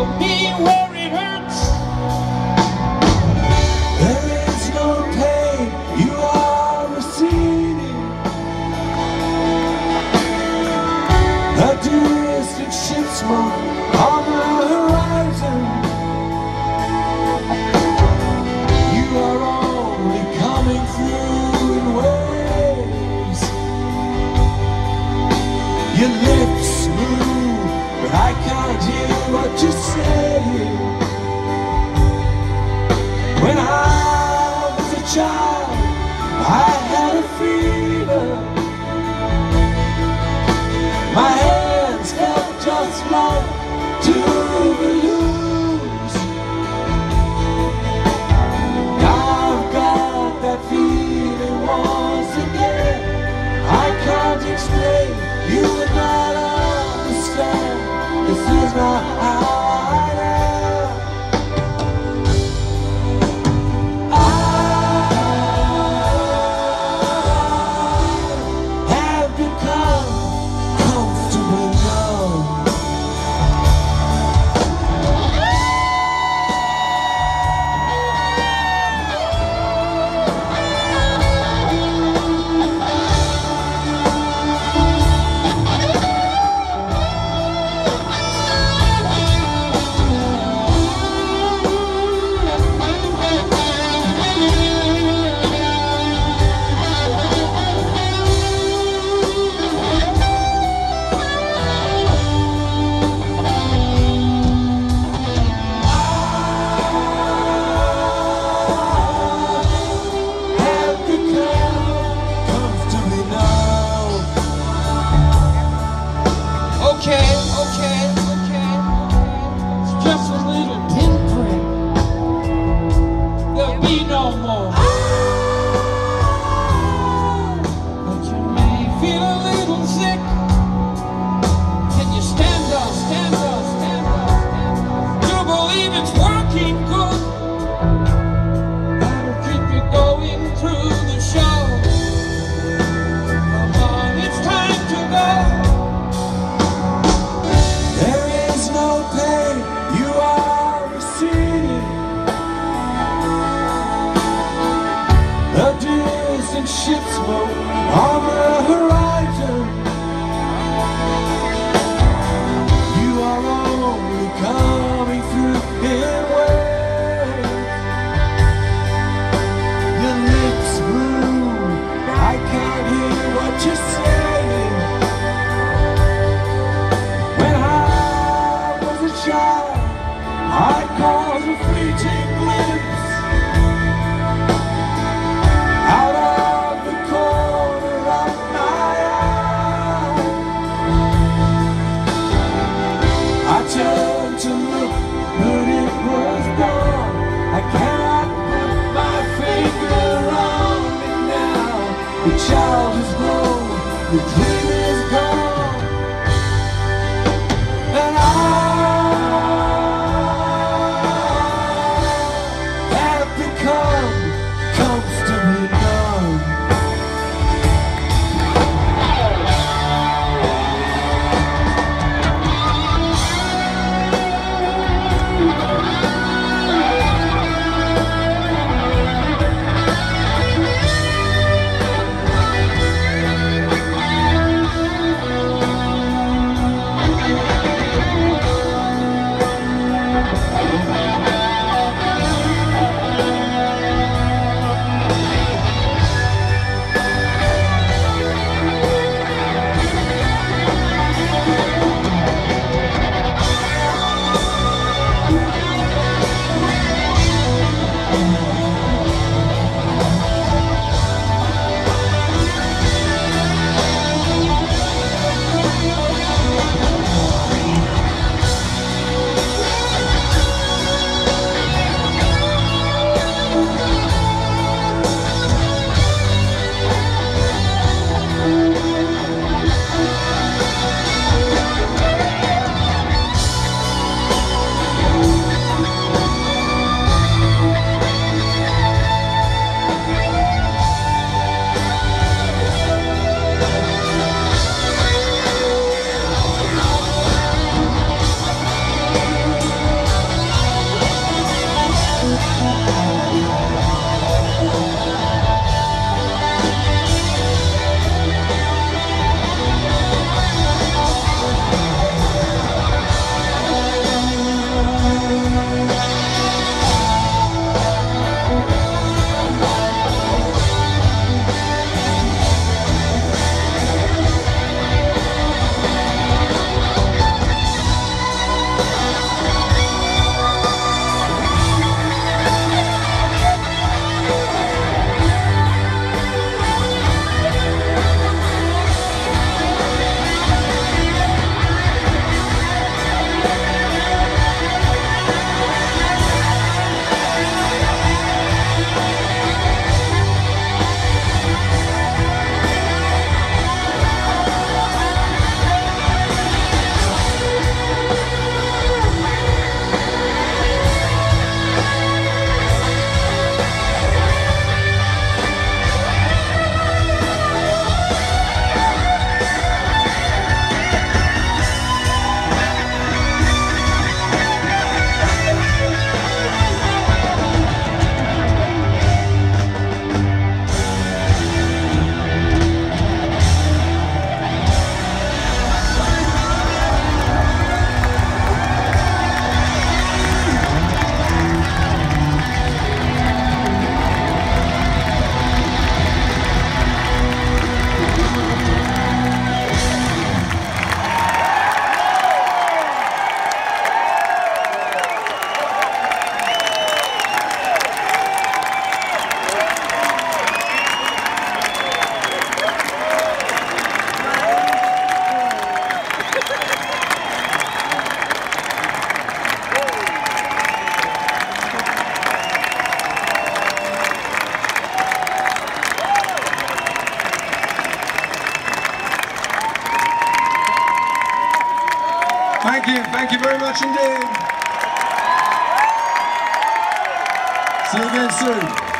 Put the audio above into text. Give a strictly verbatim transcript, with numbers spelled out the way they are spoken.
show me where it hurts. There is no pain, you are receding. A distant ship smoke on the horizon. You are only coming through in waves. Your lips move, but I can't hear what you're saying. When I was a child, I had a fever. My hands felt just like two balloons. Now I've got that feeling once again. I can't explain, you would not understand. This is not how I am. I have become comfortably numb. Okay, okay, okay. It's just a little pinprick. There'll be no more. But you may feel a little sick. Can you stand up, stand up, stand up, stand up? You believe it's working good. That'll keep you going through the show. Come on, it's time to go. You are receding. A distant ship smoke on the horizon. You are only coming through in waves. Your lips move, I can't hear what you're saying. When I was a child, I caught a fleeting glimpse out of the corner of my eye. I turned to look, but it was gone. I cannot put my finger on it now. The child is grown, the dream is gone, and I Thank you very much indeed. See you again soon.